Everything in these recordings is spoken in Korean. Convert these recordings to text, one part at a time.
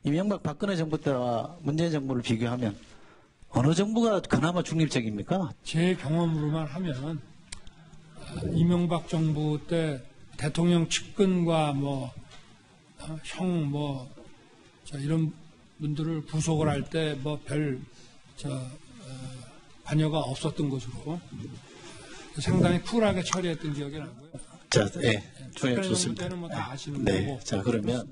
이명박 박근혜 정부 때와 문재인 정부를 비교하면 어느 정부가 그나마 중립적입니까? 제 경험으로만 하면 이명박 정부 때 대통령 측근과 이런 분들을 구속을 할 때 관여가 없었던 것으로 상당히 쿨하게 처리했던 기억이 나고요. 자, 예, 조용 좋습니다. 때는 다 아시는 네, 거고. 자 그러면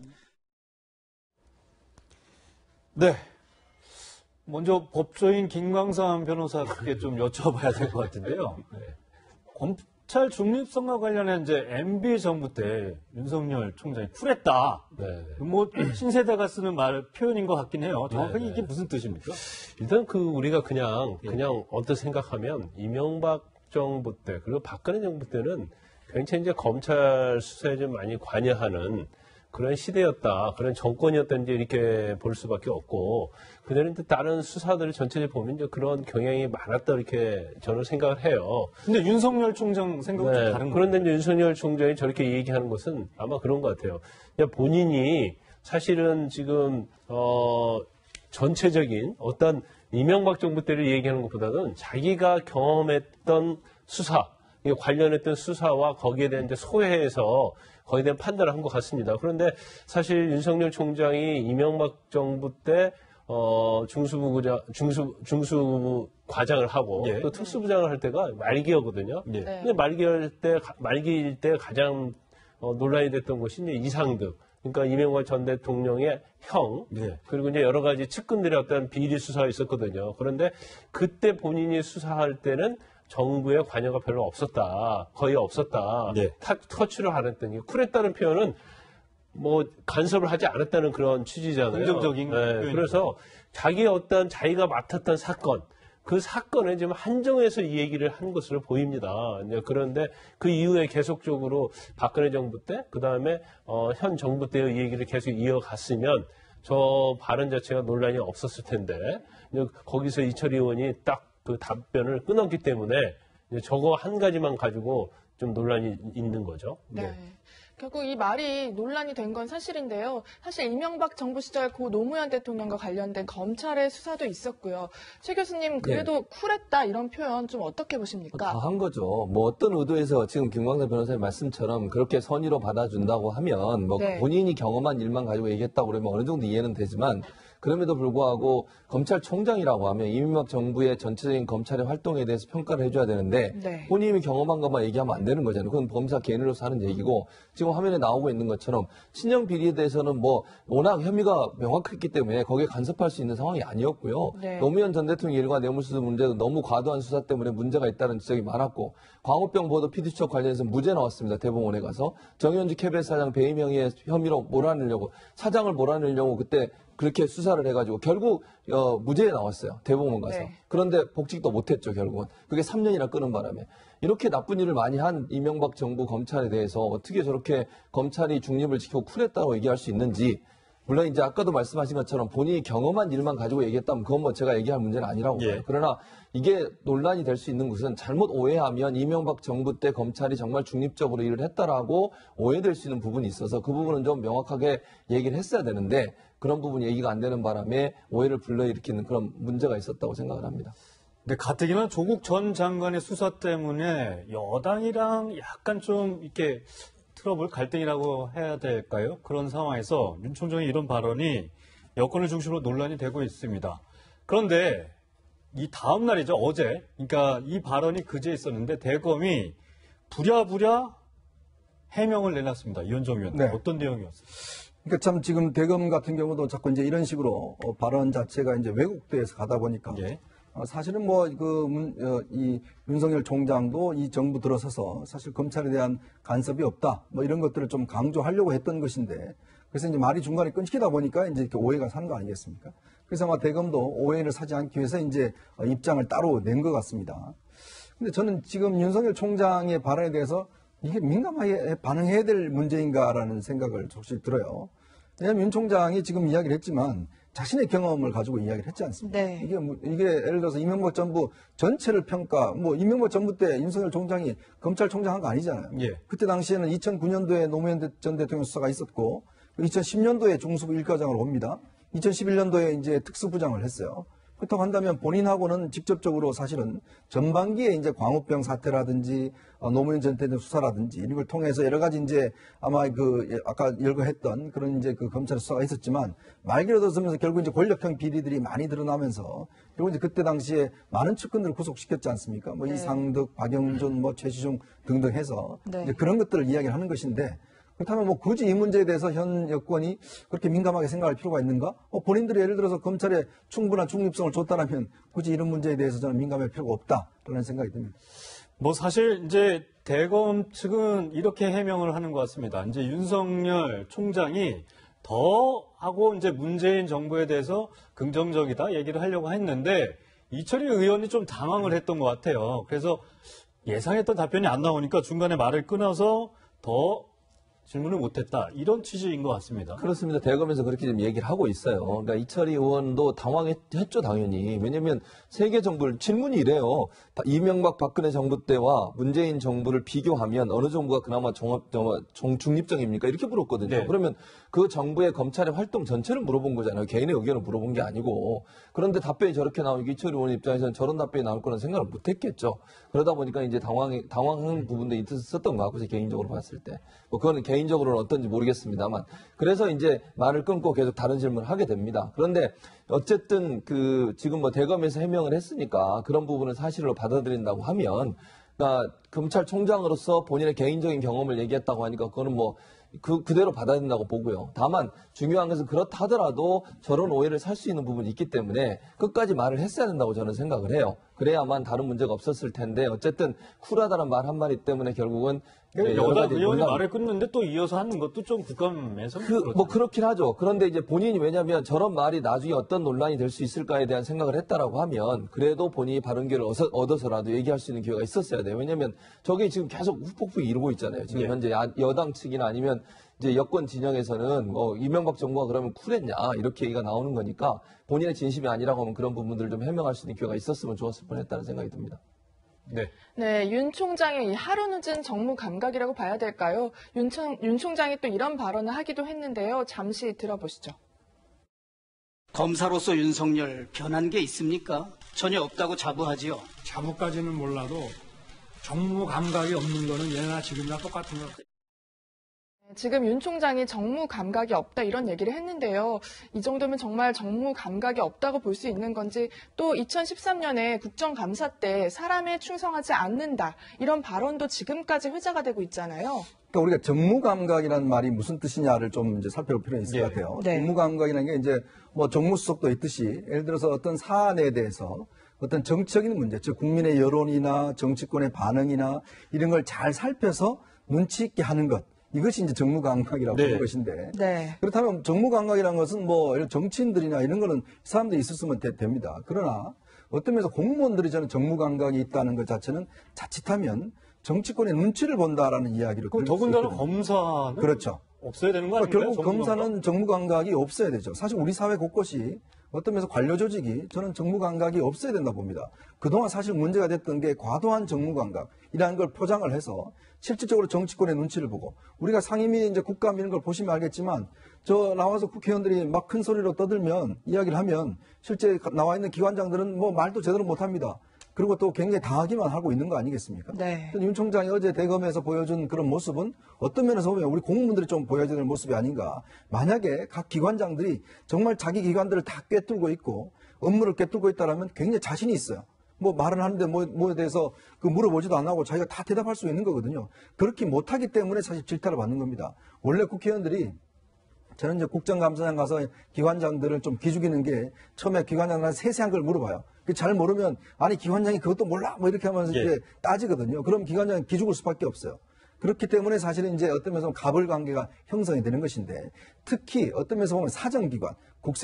네. 먼저 법조인 김광삼 변호사께 좀 여쭤봐야 될 것 같은데요. 네. 검찰 중립성과 관련해 이제 MB 정부 때 윤석열 총장이 쿨했다. 네. 뭐 신세대가 쓰는 표현인 것 같긴 해요. 정확하게 네. 이게 무슨 뜻입니까? 일단 우리가 그냥 언뜻 생각하면 이명박 정부 때 그리고 박근혜 정부 때는 굉장히 이제 검찰 수사에 좀 많이 관여하는 그런 시대였다, 그런 정권이었다는 게 이렇게 볼 수밖에 없고, 그들은 다른 수사들을 전체적으로 보면 이제 그런 경향이 많았다, 이렇게 저는 생각을 해요. 근데 윤석열 총장 생각은 좀 다른 거예요. 그런데 이제 윤석열 총장이 저렇게 얘기하는 것은 아마 그런 것 같아요. 그냥 본인이 사실은 지금, 전체적인 어떤 이명박 정부 때를 얘기하는 것보다는 자기가 경험했던 수사, 관련했던 수사와 거기에 대한 이제 소회해서 거기에 대한 판단을 한 것 같습니다. 그런데 사실 윤석열 총장이 이명박 정부 때 중수부 과장을 하고 예. 또 특수부장을 할 때가 말기였거든요. 예. 네. 근데 말기일 때 가장 논란이 됐던 것이 이제 이상득. 그러니까 이명박 전 대통령의 형, 예. 그리고 이제 여러 가지 측근들의 어떤 비리 수사가 있었거든요. 그런데 그때 본인이 수사할 때는 정부의 관여가 별로 없었다. 거의 없었다. 네. 터치를 안 했더니 쿨했다는 표현은 간섭을 하지 않았다는 그런 취지잖아요. 긍정적인 표현이죠. 그래서 자기가 맡았던 사건, 그 사건에 지금 한정해서 이 얘기를 한 것으로 보입니다. 그런데 그 이후에 계속적으로 박근혜 정부 때, 그 다음에 현 정부 때의 이 얘기를 계속 이어갔으면 저 발언 자체가 논란이 없었을 텐데, 거기서 이철희 의원이 딱 그 답변을 끊었기 때문에 저거 한 가지만 가지고 좀 논란이 있는 거죠. 네. 결국 이 말이 논란이 된 건 사실인데요. 사실 이명박 정부 시절 고 노무현 대통령과 관련된 검찰의 수사도 있었고요. 최 교수님 그래도 쿨했다 이런 표현 좀 어떻게 보십니까? 다 한 거죠. 어떤 의도에서 지금 김광삼 변호사의 말씀처럼 그렇게 선의로 받아준다고 하면 네. 본인이 경험한 일만 가지고 얘기했다고 그러면 어느 정도 이해는 되지만 그럼에도 불구하고 검찰총장이라고 하면 이명박 정부의 전체적인 검찰의 활동에 대해서 평가를 해줘야 되는데 네. 본인이 경험한 것만 얘기하면 안 되는 거잖아요. 그건 검사 개인으로서 하는 얘기고 지금 화면에 나오고 있는 것처럼 친형 비리에 대해서는 워낙 혐의가 명확했기 때문에 거기에 간섭할 수 있는 상황이 아니었고요. 네. 노무현 전 대통령 일과 뇌물수수 문제도 너무 과도한 수사 때문에 문제가 있다는 지적이 많았고 광우병 보도 피디수첩 관련해서 무죄 나왔습니다. 대법원에 가서 정현주 KBS 사장 배임 행위의 혐의로 몰아내려고 사장을 몰아내려고 그때 그렇게 수사를 해가지고 결국 무죄에 나왔어요. 대법원 가서. 네. 그런데 복직도 못했죠. 결국은. 그게 3년이나 끄는 바람에. 이렇게 나쁜 일을 많이 한 이명박 정부 검찰에 대해서 어떻게 저렇게 검찰이 중립을 지키고 쿨했다고 얘기할 수 있는지 물론 이제 아까도 말씀하신 것처럼 본인이 경험한 일만 가지고 얘기했다면 그건 제가 얘기할 문제는 아니라고 봐요. 예. 그러나 이게 논란이 될 수 있는 것은 잘못 오해하면 이명박 정부 때 검찰이 정말 중립적으로 일을 했다라고 오해될 수 있는 부분이 있어서 그 부분은 좀 명확하게 얘기를 했어야 되는데 그런 부분이 얘기가 안 되는 바람에 오해를 불러일으키는 그런 문제가 있었다고 생각을 합니다. 근데 가뜩이나 조국 전 장관의 수사 때문에 여당이랑 약간 좀 이렇게 트러블, 갈등이라고 해야 될까요? 그런 상황에서 윤 총장의 이런 발언이 여권을 중심으로 논란이 되고 있습니다. 그런데 이 다음 날이죠, 어제. 그러니까 이 발언이 그제 있었는데 대검이 부랴부랴 해명을 내놨습니다. 이현정 의원. 네. 어떤 내용이었어요? 그러니까 참 지금 대검 같은 경우도 자꾸 이제 이런 식으로 발언 자체가 이제 왜곡돼서 가다 보니까 예. 사실은 이 윤석열 총장도 이 정부 들어서서 사실 검찰에 대한 간섭이 없다 이런 것들을 좀 강조하려고 했던 것인데 그래서 이제 말이 중간에 끊기다 보니까 이제 이렇게 오해가 산 거 아니겠습니까? 그래서 아마 대검도 오해를 사지 않기 위해서 이제 입장을 따로 낸 것 같습니다. 근데 저는 지금 윤석열 총장의 발언에 대해서 이게 민감하게 반응해야 될 문제인가라는 생각을 조금씩 들어요. 왜냐하면 윤 총장이 지금 이야기를 했지만 자신의 경험을 가지고 이야기를 했지 않습니까? 네. 이게 예를 들어서 이명박 정부 전체를 평가, 이명박 정부 때 윤석열 총장이 검찰총장 한 거 아니잖아요. 예. 그때 당시에는 2009년도에 노무현 전 대통령 수사가 있었고 2010년도에 중수부 1과장으로 옵니다. 2011년도에 이제 특수부장을 했어요. 그렇다고 한다면 본인하고는 직접적으로 사실은 전반기에 이제 광우병 사태라든지 노무현 전 대통령 수사라든지 이런 걸 통해서 여러 가지 이제 아마 그 아까 열거했던 그런 이제 그 검찰 수사가 있었지만 말기로 들어서면서 결국 이제 권력형 비리들이 많이 드러나면서 그리고 이제 그때 당시에 많은 측근들을 구속시켰지 않습니까? 뭐 네. 이상득, 박영준, 뭐 최시중 등등 해서 네. 이제 그런 것들을 이야기를 하는 것인데 그렇다면 뭐 굳이 이 문제에 대해서 현 여권이 그렇게 민감하게 생각할 필요가 있는가? 본인들이 예를 들어서 검찰에 충분한 중립성을 줬다라면 굳이 이런 문제에 대해서 저는 민감할 필요가 없다라는 생각이 듭니다. 뭐 사실 이제 대검 측은 이렇게 해명을 하는 것 같습니다. 이제 윤석열 총장이 더 하고 이제 문재인 정부에 대해서 긍정적이다 얘기를 하려고 했는데 이철희 의원이 좀 당황을 했던 것 같아요. 그래서 예상했던 답변이 안 나오니까 중간에 말을 끊어서 더 질문을 못했다. 이런 취지인 것 같습니다. 그렇습니다. 대검에서 그렇게 좀 얘기를 하고 있어요. 그러니까 이철희 의원도 당황했죠, 당연히. 왜냐하면 세계 정부를 질문이 이래요. 이명박 박근혜 정부 때와 문재인 정부를 비교하면 어느 정부가 그나마 중립적입니까? 이렇게 물었거든요. 네. 그러면 그 정부의 검찰의 활동 전체를 물어본 거잖아요. 개인의 의견을 물어본 게 아니고. 그런데 답변이 저렇게 나오니까 이철희 의원 입장에서는 저런 답변이 나올 거는 생각을 못 했겠죠. 그러다 보니까 이제 당황한 부분도 있었던 것 같고, 제 개인적으로 봤을 때. 뭐 그거는 개인적으로는 어떤지 모르겠습니다만. 그래서 이제 말을 끊고 계속 다른 질문을 하게 됩니다. 그런데 어쨌든 지금 뭐 대검에서 해명을 했으니까 그런 부분을 사실로 받아들인다고 하면, 그러니까 검찰총장으로서 본인의 개인적인 경험을 얘기했다고 하니까 그거는 뭐 그대로 받아야 된다고 보고요. 다만 중요한 것은 그렇다 하더라도 저런 오해를 살 수 있는 부분이 있기 때문에 끝까지 말을 했어야 된다고 저는 생각을 해요. 그래야만 다른 문제가 없었을 텐데 어쨌든 쿨하다는 말 한마디 때문에 결국은 여러 여당 가지 의원이 논란. 말을 끊는데 또 이어서 하는 것도 좀 국감에서 뭐 그렇긴 하죠. 그런데 이제 본인이 왜냐하면 저런 말이 나중에 어떤 논란이 될 수 있을까에 대한 생각을 했다라고 하면 그래도 본인이 바른 기회를 얻어서라도 얘기할 수 있는 기회가 있었어야 돼요. 왜냐하면 저게 지금 계속 후폭풍이 이루고 있잖아요. 지금 예. 현재 여당 측이나 아니면 이제 여권 진영에서는 뭐 이명박 정부가 그러면 쿨했냐 이렇게 얘기가 나오는 거니까 본인의 진심이 아니라고 하면 그런 부분들을 좀 해명할 수 있는 기회가 있었으면 좋았을 뻔했다는 생각이 듭니다. 네. 네, 윤 총장의 이 하루 늦은 정무 감각이라고 봐야 될까요? 윤 총장이 또 이런 발언을 하기도 했는데요. 잠시 들어보시죠. 검사로서 윤석열 변한 게 있습니까? 전혀 없다고 자부하지요. 자부까지는 몰라도 정무 감각이 없는 거는 예나 지금이나 똑같은 것 같아요. 지금 윤 총장이 정무 감각이 없다 이런 얘기를 했는데요. 이 정도면 정말 정무 감각이 없다고 볼 수 있는 건지 또 2013년에 국정감사 때 사람에 충성하지 않는다 이런 발언도 지금까지 회자가 되고 있잖아요. 그러니까 우리가 정무감각이라는 말이 무슨 뜻이냐를 좀 이제 살펴볼 필요가 있을 것 같아요. 네. 정무감각이라는 게 이제 뭐 정무수석도 있듯이 예를 들어서 어떤 사안에 대해서 어떤 정치적인 문제, 즉 국민의 여론이나 정치권의 반응이나 이런 걸 잘 살펴서 눈치 있게 하는 것. 이것이 이제 정무감각이라고 네. 하는 것인데. 네. 그렇다면 정무감각이라는 것은 뭐 정치인들이나 이런 거는 사람들이 있었으면 됩니다. 그러나 어떤 면에서 공무원들이 저는 정무감각이 있다는 것 자체는 자칫하면 정치권의 눈치를 본다라는 이야기를 그럼 들을 수 더군다나 있거든요. 검사는 그렇죠. 없어야 되는 거 그러니까 아닙니까? 결국 검사는 정무감각이 없어야 되죠. 사실 우리 사회 곳곳이 어떤 면에서 관료 조직이 저는 정무감각이 없어야 된다 봅니다. 그동안 사실 문제가 됐던 게 과도한 정무감각이라는 걸 포장을 해서 실질적으로 정치권의 눈치를 보고 우리가 상임위 이제 국감 이런 걸 보시면 알겠지만 저 나와서 국회의원들이 막 큰 소리로 떠들면 이야기를 하면 실제 나와 있는 기관장들은 뭐 말도 제대로 못 합니다. 그리고 또 굉장히 당하기만 하고 있는 거 아니겠습니까? 네. 윤 총장이 어제 대검에서 보여준 그런 모습은 어떤 면에서 보면 우리 공무원들이 좀 보여줘야 될 모습이 아닌가. 만약에 각 기관장들이 정말 자기 기관들을 다 꿰뚫고 있고 업무를 꿰뚫고 있다라면 굉장히 자신이 있어요. 뭐 말을 하는데 뭐에 대해서 물어보지도 안 하고 자기가 다 대답할 수 있는 거거든요. 그렇게 못하기 때문에 사실 질타를 받는 겁니다. 원래 국회의원들이 저는 이제 국정감사장 가서 기관장들을 좀 기죽이는 게 처음에 기관장들한테 세세한 걸 물어봐요. 잘 모르면 아니 기관장이 그것도 몰라 뭐 이렇게 하면서 이제 따지거든요. 그럼 기관장이 기죽을 수밖에 없어요. 그렇기 때문에 사실은 이제 어떤 면에서 가불 관계가 형성이 되는 것인데 특히 어떤 면에서 보면 사정기관,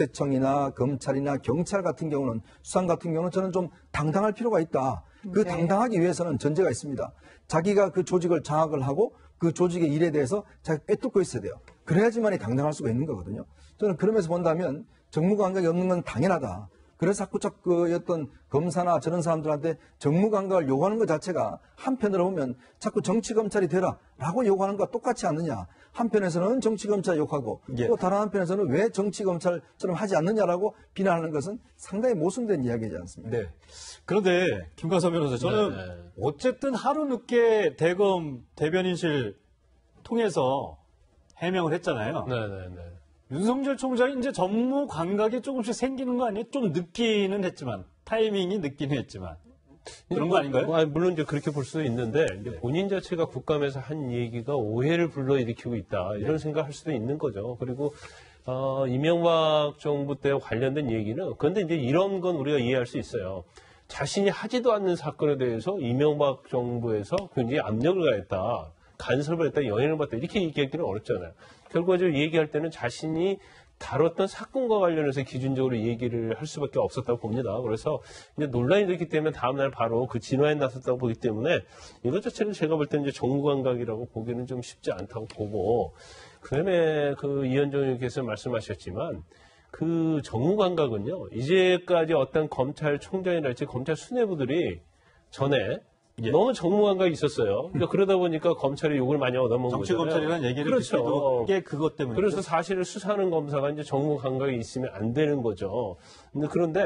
국세청이나 검찰이나 경찰 같은 경우는 수상 같은 경우는 저는 좀 당당할 필요가 있다. 그 네. 당당하기 위해서는 전제가 있습니다. 자기가 그 조직을 장악을 하고 그 조직의 일에 대해서 자기가 꿰뚫고 있어야 돼요. 그래야지만이 당당할 수가 있는 거거든요. 저는 그러면서 본다면 정무감각이 없는 건 당연하다. 그래서 자꾸 그 어떤 검사나 저런 사람들한테 정무감각을 요구하는 것 자체가 한편으로 보면 자꾸 정치검찰이 되라라고 요구하는 것과 똑같지 않느냐. 한편에서는 정치검찰 욕하고 예. 또 다른 한편에서는 왜 정치검찰처럼 하지 않느냐라고 비난하는 것은 상당히 모순된 이야기지 않습니까? 네. 그런데 김광석 변호사, 저는 어쨌든 하루 늦게 대검 대변인실 통해서 해명을 했잖아요. 네네네. 윤석열 총장이 이제 전무 감각이 조금씩 생기는 거 아니에요? 좀 늦기는 했지만, 타이밍이 늦기는 했지만. 그런 거 아닌가요? 아니, 물론 이제 그렇게 볼 수도 있는데, 이제 본인 자체가 국감에서 한 얘기가 오해를 불러일으키고 있다. 이런 생각할 수도 있는 거죠. 그리고, 이명박 정부 때 관련된 얘기는, 그런데 이제 이런 건 우리가 이해할 수 있어요. 자신이 하지도 않는 사건에 대해서 이명박 정부에서 굉장히 압력을 가했다. 간섭을 했다, 영향을 받다, 이렇게 얘기하기는 어렵잖아요. 결과적으로 얘기할 때는 자신이 다뤘던 사건과 관련해서 기준적으로 얘기를 할 수밖에 없었다고 봅니다. 그래서 이제 논란이 됐기 때문에 다음날 바로 그 진화에 나섰다고 보기 때문에 이것 자체는 제가 볼 때는 이제 정무감각이라고 보기는 좀 쉽지 않다고 보고, 그 다음에 그 이현정 의원께서 말씀하셨지만 그 정무감각은요, 이제까지 어떤 검찰총장이랄지 검찰 수뇌부들이 전에 너무 정무감각이 있었어요. 그러니까 그러다 보니까 검찰이 욕을 많이 얻어먹은 거잖아요. 정치검찰이라는 얘기를 그렇죠. 듣기도 게 그것 때문에. 그래서 사실을 수사하는 검사가 이제 정무감각이 있으면 안 되는 거죠. 그런데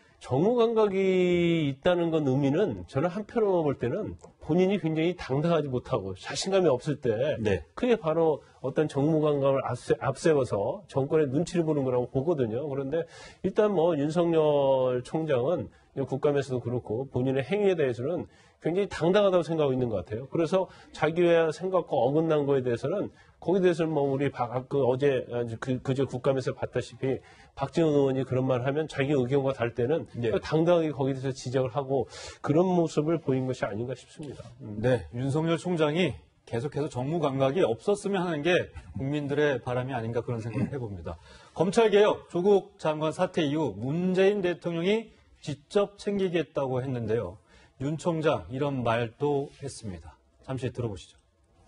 정무감각이 있다는 건 의미는 저는 한편으로 볼 때는 본인이 굉장히 당당하지 못하고 자신감이 없을 때 네. 그게 바로 어떤 정무감각을 앞세워서 정권의 눈치를 보는 거라고 보거든요. 그런데 일단 뭐 윤석열 총장은 국감에서도 그렇고 본인의 행위에 대해서는 굉장히 당당하다고 생각하고 있는 것 같아요. 그래서 자기의 생각과 어긋난 거에 대해서는 거기에 대해서는 뭐 우리 어제 그저 국감에서 봤다시피 박지원 의원이 그런 말을 하면 자기 의견과 다를 때는 당당하게 거기에 대해서 지적을 하고 그런 모습을 보인 것이 아닌가 싶습니다. 네, 윤석열 총장이 계속해서 정무 감각이 없었으면 하는 게 국민들의 바람이 아닌가 그런 생각을 해봅니다. 검찰개혁, 조국 장관 사태 이후 문재인 대통령이 직접 챙기겠다고 했는데요. 윤 총장 이런 말도 했습니다. 잠시 들어보시죠.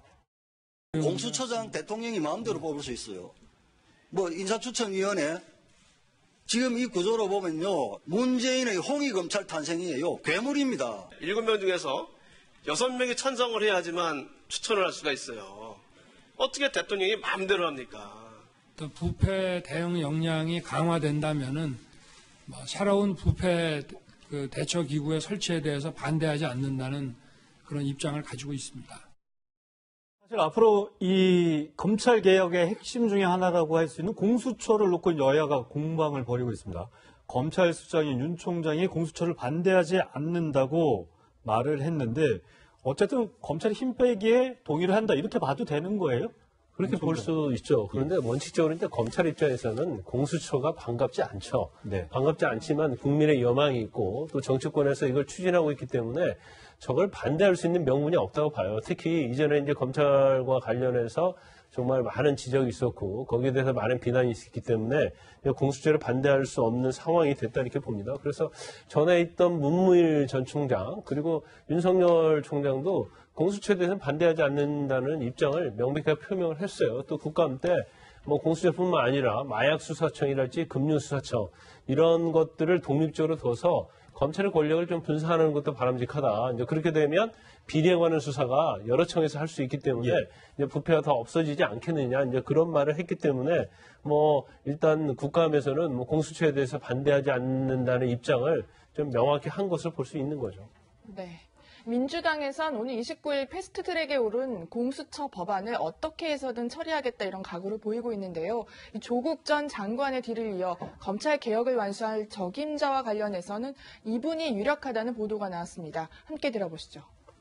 공수처장 대통령이 마음대로 뽑을 수 있어요. 뭐 인사추천위원회 지금 이 구조로 보면요, 문재인의 홍익검찰 탄생이에요. 괴물입니다. 7명 중에서 6명이 찬성을 해야지만 추천을 할 수가 있어요. 어떻게 대통령이 마음대로 합니까? 또 부패 대응 역량이 강화된다면은 새로운 부패 대처 기구의 설치에 대해서 반대하지 않는다는 그런 입장을 가지고 있습니다. 사실 앞으로 이 검찰 개혁의 핵심 중에 하나라고 할 수 있는 공수처를 놓고 여야가 공방을 벌이고 있습니다. 검찰 수장인 윤 총장이 공수처를 반대하지 않는다고 말을 했는데 어쨌든 검찰이 힘 빼기에 동의를 한다 이렇게 봐도 되는 거예요? 그렇게 볼 수 있죠. 그런데 원칙적으로 이제 검찰 입장에서는 공수처가 반갑지 않죠. 네. 반갑지 않지만 국민의 여망이 있고 또 정치권에서 이걸 추진하고 있기 때문에 저걸 반대할 수 있는 명분이 없다고 봐요. 특히 이전에 이제 검찰과 관련해서 정말 많은 지적이 있었고 거기에 대해서 많은 비난이 있었기 때문에 공수처를 반대할 수 없는 상황이 됐다 이렇게 봅니다. 그래서 전에 있던 문무일 전 총장 그리고 윤석열 총장도 공수처에 대해서는 반대하지 않는다는 입장을 명백하게 표명을 했어요. 또 국감 때 뭐 공수처뿐만 아니라 마약수사청이랄지 금융수사청 이런 것들을 독립적으로 둬서 검찰의 권력을 좀 분산하는 것도 바람직하다. 이제 그렇게 되면 비리에 관한 수사가 여러 청에서 할 수 있기 때문에 이제 부패가 더 없어지지 않겠느냐. 이제 그런 말을 했기 때문에 뭐 일단 국감에서는 뭐 공수처에 대해서 반대하지 않는다는 입장을 좀 명확히 한 것을 볼 수 있는 거죠. 네. 민주당에선 오늘 29일 패스트트랙에 오른 공수처 법안을 어떻게 해서든 처리하겠다 이런 각오를 보이고 있는데요. 이 조국 전 장관의 뒤를 이어 검찰 개혁을 완수할 적임자와 관련해서는 이분이 유력하다는 보도가 나왔습니다. 함께 들어보시죠.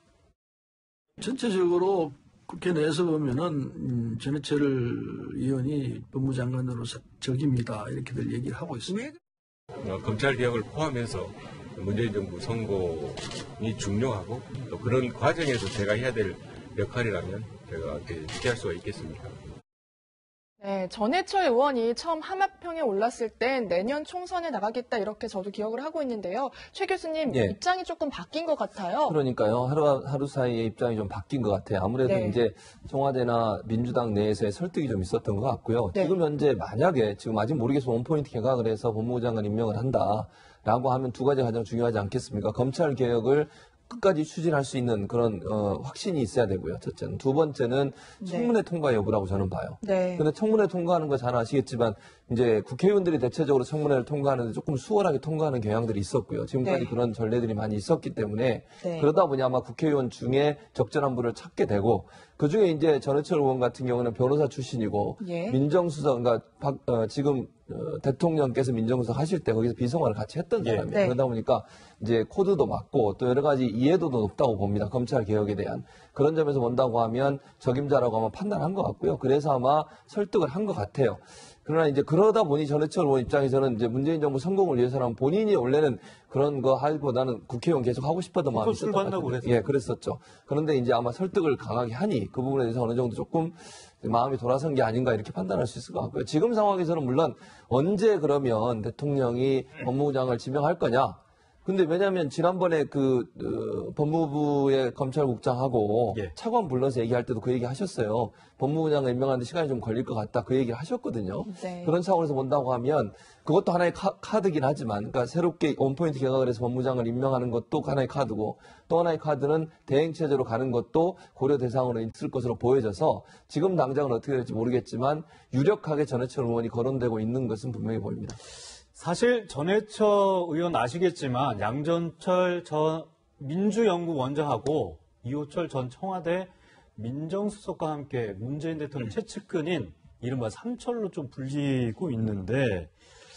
전체적으로 국회 내에서 보면은 전해철 의원이 법무장관으로서 적입니다 이렇게들 얘기를 하고 있습니다. 검찰 개혁을 포함해서 문재인 정부 성공이 중요하고 또 그런 과정에서 제가 해야 될 역할이라면 제가 어떻게 피할 수가 있겠습니까? 네, 전해철 의원이 처음 하마평에 올랐을 땐 내년 총선에 나가겠다 이렇게 저도 기억을 하고 있는데요. 최 교수님 입장이 조금 바뀐 것 같아요. 그러니까요. 하루 사이에 입장이 좀 바뀐 것 같아요. 아무래도 이제 청와대나 민주당 내에서의 설득이 좀 있었던 것 같고요. 지금 현재 만약에 지금 아직 모르겠지만 원포인트 개각을 해서 법무부 장관 임명을 한다. 라고 하면 두 가지가 가장 중요하지 않겠습니까? 검찰 개혁을 끝까지 추진할 수 있는 그런 확신이 있어야 되고요. 첫째는. 두 번째는 청문회 통과 여부라고 저는 봐요. 네. 근데 청문회 통과하는 거 잘 아시겠지만 이제 국회의원들이 대체적으로 청문회를 통과하는데 조금 수월하게 통과하는 경향들이 있었고요. 지금까지 네. 그런 전례들이 많이 있었기 때문에 네. 그러다 보니 아마 국회의원 중에 적절한 분을 찾게 되고 그중에 이제 전해철 의원 같은 경우는 변호사 출신이고 예. 민정수석 그러니까 지금 대통령께서 민정수석 하실 때 거기서 비서관을 같이 했던 사람이에요. 네. 그러다 보니까 이제 코드도 맞고 또 여러 가지 이해도도 높다고 봅니다. 검찰 개혁에 대한 그런 점에서 본다고 하면 적임자라고 아마 판단한 것 같고요. 그래서 아마 설득을 한 것 같아요. 그러나 이제 그러다 보니 전해철 의원 입장에서는 이제 문재인 정부 성공을 위해서는 본인이 원래는 그런 거 하기보다는 국회의원 계속 하고 싶었던 마음이 있었던 것 같아요. 예, 그랬었죠. 그런데 이제 아마 설득을 강하게 하니 그 부분에 대해서 어느 정도 조금 마음이 돌아선 게 아닌가 이렇게 판단할 수 있을 것 같고요. 지금 상황에서는 물론 언제 그러면 대통령이 법무부장을 지명할 거냐. 근데 왜냐하면 지난번에 법무부의 검찰국장하고 차관 불러서 얘기할 때도 그 얘기 하셨어요. 법무부장을 임명하는데 시간이 좀 걸릴 것 같다. 그 얘기를 하셨거든요. 네. 그런 차원에서 본다고 하면 그것도 하나의 카드긴 하지만 그러니까 새롭게 원포인트 개각을 해서 법무장을 임명하는 것도 하나의 카드고 또 하나의 카드는 대행체제로 가는 것도 고려 대상으로 있을 것으로 보여져서 지금 당장은 어떻게 될지 모르겠지만 유력하게 전해철 의원이 거론되고 있는 것은 분명히 보입니다. 사실 전해철 의원 아시겠지만 양전철 전 민주연구원장하고 이호철 전 청와대 민정수석과 함께 문재인 대통령 최측근인 이른바 삼철로 좀 불리고 있는데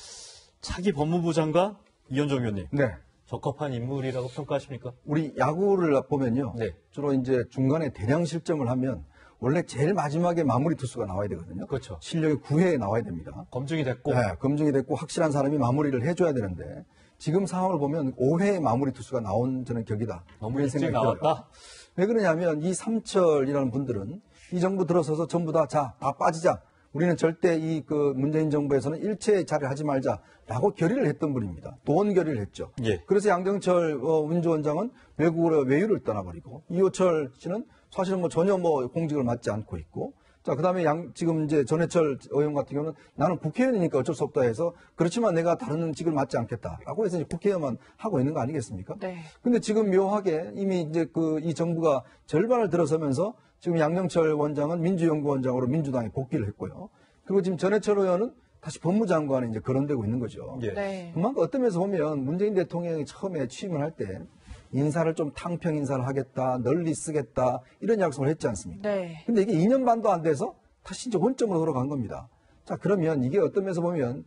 차기 법무부 장관 이현정 의원님. 네. 적합한 인물이라고 평가하십니까? 우리 야구를 보면요. 네. 주로 이제 중간에 대량 실점을 하면 원래 제일 마지막에 마무리 투수가 나와야 되거든요. 그렇죠. 실력이 9회에 나와야 됩니다. 검증이 됐고. 네, 검증이 됐고 확실한 사람이 마무리를 해줘야 되는데 지금 상황을 보면 5회에 마무리 투수가 나온 저는 격이다. 너무 일찍 나왔다? 왜 그러냐면 이 삼철이라는 분들은 이 정부 들어서서 전부 다 빠지자. 우리는 절대 문재인 정부에서는 일체 자리를 하지 말자라고 결의를 했던 분입니다. 도원 결의를 했죠. 예. 그래서 양정철 운주원장은 외국으로 외유를 떠나버리고 이호철 씨는 사실은 전혀 공직을 맡지 않고 있고 자, 그 다음에 지금 이제 전해철 의원 같은 경우는 나는 국회의원이니까 어쩔 수 없다 해서 그렇지만 내가 다른 직을 맡지 않겠다라고 해서 이제 국회의원만 하고 있는 거 아니겠습니까? 네. 근데 지금 묘하게 이미 이제 이 정부가 절반을 들어서면서 지금 양정철 원장은 민주연구원장으로 민주당에 복귀를 했고요. 그리고 지금 전해철 의원은 다시 법무장관에 이제 거론되고 있는 거죠. 예. 네. 그만큼 어떤 면에서 보면 문재인 대통령이 처음에 취임을 할 때 인사를 좀 탕평 인사를 하겠다, 널리 쓰겠다 이런 약속을 했지 않습니까? 네. 근데 이게 2년 반도 안 돼서 다시 이제 원점으로 돌아간 겁니다. 자, 그러면 이게 어떤 면에서 보면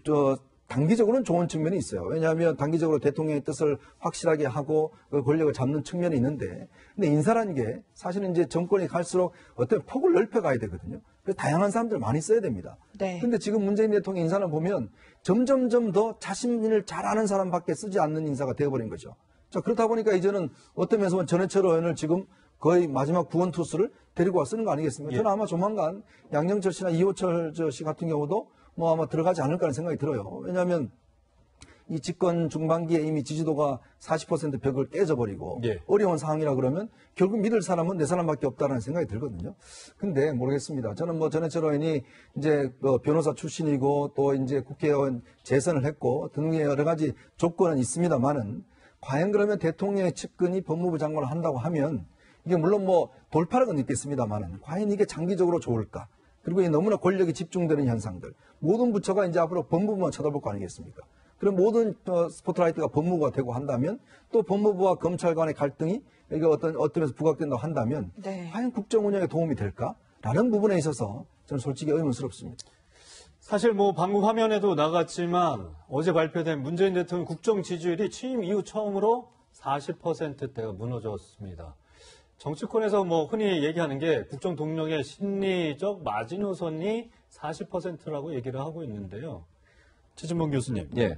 단기적으로는 좋은 측면이 있어요. 왜냐하면 단기적으로 대통령의 뜻을 확실하게 하고 그 권력을 잡는 측면이 있는데, 근데 인사라는 게 사실은 이제 정권이 갈수록 어떤 폭을 넓혀가야 되거든요. 그래서 다양한 사람들 많이 써야 됩니다. 네. 근데 지금 문재인 대통령 인사를 보면 점점점 더 자신을 잘 아는 사람밖에 쓰지 않는 인사가 되어버린 거죠. 자, 그렇다 보니까 이제는 어떤 면에서 보면 전해철 의원을 지금 거의 마지막 구원 투수를 데리고 와 쓰는 거 아니겠습니까? 예. 저는 아마 조만간 양정철 씨나 이호철 씨 같은 경우도 아마 들어가지 않을까라는 생각이 들어요. 왜냐하면 이 집권 중반기에 이미 지지도가 40% 벽을 깨져버리고 예. 어려운 상황이라 그러면 결국 믿을 사람은 내 사람밖에 없다라는 생각이 들거든요. 근데 모르겠습니다. 저는 전해철 의원이 이제 변호사 출신이고 또 이제 국회의원 재선을 했고 등의 여러 가지 조건은 있습니다만은 과연 그러면 대통령의 측근이 법무부 장관을 한다고 하면 이게 물론 돌파력은 있겠습니다만은 과연 이게 장기적으로 좋을까? 그리고 너무나 권력이 집중되는 현상들. 모든 부처가 이제 앞으로 법무부만 쳐다볼 거 아니겠습니까? 그럼 모든 스포트라이트가 법무부가 되고 한다면 또 법무부와 검찰 간의 갈등이 이게 어떤 면에서 부각된다고 한다면 네. 과연 국정 운영에 도움이 될까? 라는 부분에 있어서 저는 솔직히 의문스럽습니다. 사실 방금 화면에도 나갔지만 어제 발표된 문재인 대통령 국정 지지율이 취임 이후 처음으로 40%대가 무너졌습니다. 정치권에서 흔히 얘기하는 게 국정 동력의 심리적 마지노선이 40%라고 얘기를 하고 있는데요. 최진봉 교수님. 예.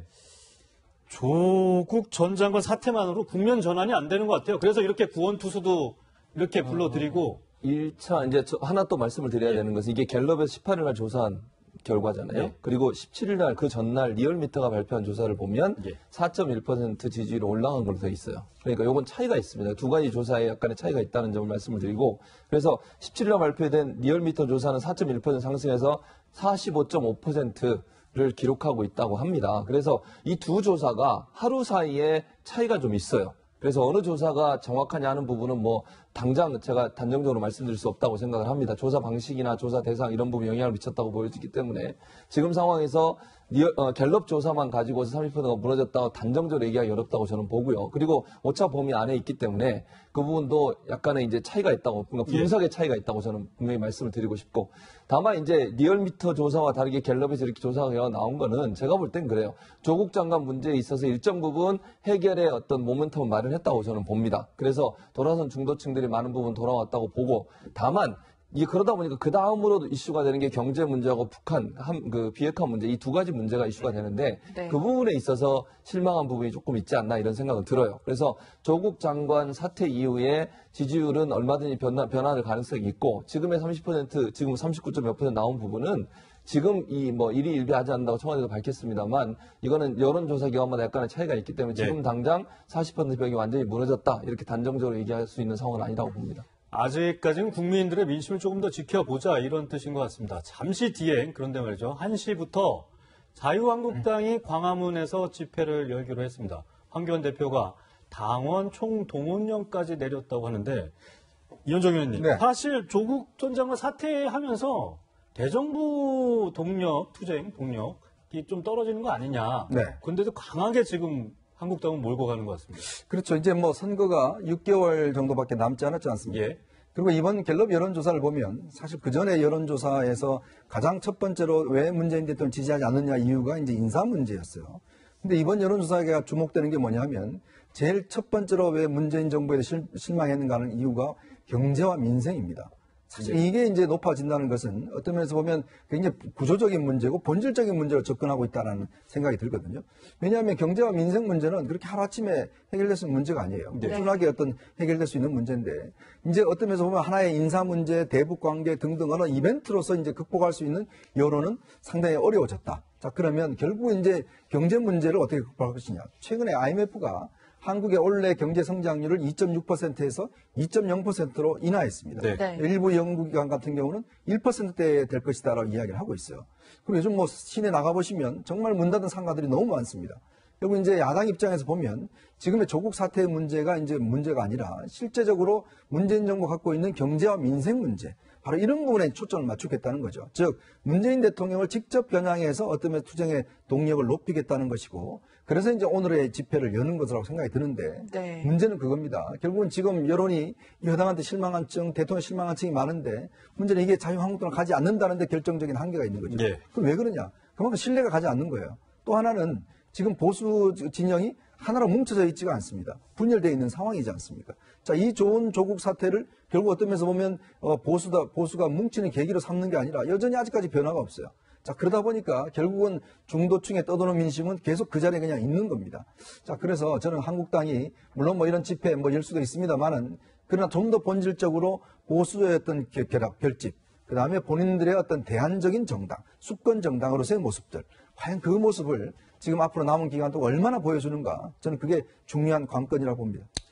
조국 전 장관 사태만으로 국면 전환이 안 되는 것 같아요. 그래서 이렇게 구원 투수도 이렇게 불러드리고 1차 이제 하나 또 말씀을 드려야 되는 것은 이게 갤럽에서 18일 날 조사한 결과잖아요. 예. 그리고 17일 날 그 전날 리얼미터가 발표한 조사를 보면 4.1% 지지율이 올라간 걸로 되어 있어요. 그러니까 요건 차이가 있습니다. 두 가지 조사에 약간의 차이가 있다는 점을 말씀을 드리고 그래서 17일 날 발표된 리얼미터 조사는 4.1% 상승해서 45.5% 기록하고 있다고 합니다. 그래서 이 두 조사가 하루 사이에 차이가 좀 있어요. 그래서 어느 조사가 정확하냐 하는 부분은 뭐 당장 제가 단정적으로 말씀드릴 수 없다고 생각을 합니다. 조사 방식이나 조사 대상 이런 부분에 영향을 미쳤다고 보여지기 때문에 지금 상황에서 갤럽 조사만 가지고서 30%가 무너졌다고 단정적으로 얘기하기 어렵다고 저는 보고요. 그리고 오차 범위 안에 있기 때문에 그 부분도 약간의 이제 차이가 있다고, 그러니까 분석의 차이가 있다고 저는 분명히 말씀을 드리고 싶고, 다만 이제 리얼미터 조사와 다르게 갤럽에서 이렇게 조사가 나온 거는 제가 볼 땐 그래요. 조국 장관 문제에 있어서 일정 부분 해결의 어떤 모멘텀을 마련했다고 저는 봅니다. 그래서 돌아선 중도층들이 많은 부분 돌아왔다고 보고, 다만 이게 그러다 보니까 그 다음으로도 이슈가 되는 게 경제 문제하고 북한 그 비핵화 문제, 이 두 가지 문제가 이슈가 되는데 네. 그 부분에 있어서 실망한 부분이 조금 있지 않나 이런 생각은 들어요. 그래서 조국 장관 사퇴 이후에 지지율은 얼마든지 변화할 가능성이 있고, 지금의 30%, 지금 39점 몇 % 나온 부분은 지금 일희일비하지 않는다고 청와대도 밝혔습니다만, 이거는 여론조사 기관마다 약간의 차이가 있기 때문에 지금 당장 40% 벽이 완전히 무너졌다 이렇게 단정적으로 얘기할 수 있는 상황은 아니라고 봅니다. 아직까지는 국민들의 민심을 조금 더 지켜보자 이런 뜻인 것 같습니다. 잠시 뒤에 그런데 말이죠. 1시부터 자유한국당이 광화문에서 집회를 열기로 했습니다. 황교안 대표가 당원 총동원령까지 내렸다고 하는데, 이현정 의원님, 네. 사실 조국 전 장관 사퇴하면서 대정부 투쟁 동력이 좀 떨어지는 거 아니냐. 네. 근데도 강하게 지금 한국당은 몰고 가는 것 같습니다. 그렇죠. 이제 뭐 선거가 6개월 정도밖에 남지 않았지 않습니까? 예. 그리고 이번 갤럽 여론조사를 보면 사실 그 전에 여론조사에서 가장 첫 번째로 왜 문재인 대통령 지지하지 않느냐 이유가 이제 인사 문제였어요. 근데 이번 여론조사가 주목되는 게 뭐냐면 제일 첫 번째로 왜 문재인 정부에 실망했는가 하는 이유가 경제와 민생입니다. 사실 이게 이제 높아진다는 것은 어떤 면에서 보면 굉장히 구조적인 문제고 본질적인 문제로 접근하고 있다는 생각이 들거든요. 왜냐하면 경제와 민생 문제는 그렇게 하루아침에 해결될 수 있는 문제가 아니에요. 꾸준하게 어떤 해결될 수 있는 문제인데, 이제 어떤 면에서 보면 하나의 인사 문제, 대북 관계 등등 어느 이벤트로서 이제 극복할 수 있는 여론은 상당히 어려워졌다. 자, 그러면 결국 이제 경제 문제를 어떻게 극복할 것이냐. 최근에 IMF가 한국의 올해 경제 성장률을 2.6%에서 2.0%로 인하했습니다. 네. 일부 연구기관 같은 경우는 1%대 될 것이다라고 이야기를 하고 있어요. 그리고 요즘 뭐 시내 나가보시면 정말 문 닫은 상가들이 너무 많습니다. 결국 이제 야당 입장에서 보면 지금의 조국 사태의 문제가 이제 문제가 아니라 실제적으로 문재인 정부가 갖고 있는 경제와 민생 문제, 바로 이런 부분에 초점을 맞추겠다는 거죠. 즉 문재인 대통령을 직접 겨냥해서 어떤 면에서 투쟁의 동력을 높이겠다는 것이고, 그래서 이제 오늘의 집회를 여는 것이라고 생각이 드는데, 네. 문제는 그겁니다. 결국은 지금 여론이 여당한테 실망한 층, 대통령 실망한 층이 많은데, 문제는 이게 자유한국당을 가지 않는다는 데 결정적인 한계가 있는 거죠. 네. 그럼 왜 그러냐? 그만큼 신뢰가 가지 않는 거예요. 또 하나는 지금 보수 진영이 하나로 뭉쳐져 있지가 않습니다. 분열되어 있는 상황이지 않습니까? 자, 이 좋은 조국 사태를 결국 어떤 면에서 보면 보수가 뭉치는 계기로 삼는 게 아니라 여전히 아직까지 변화가 없어요. 자, 그러다 보니까 결국은 중도층에 떠도는 민심은 계속 그 자리에 그냥 있는 겁니다. 자, 그래서 저는 한국당이 물론 뭐 이런 집회 열 수도 있습니다만은, 그러나 좀 더 본질적으로 보수의 어떤 결집, 그 다음에 본인들의 어떤 대안적인 정당, 수권 정당으로서의 모습들, 과연 그 모습을 지금 앞으로 남은 기간 동안 얼마나 보여주는가, 저는 그게 중요한 관건이라고 봅니다.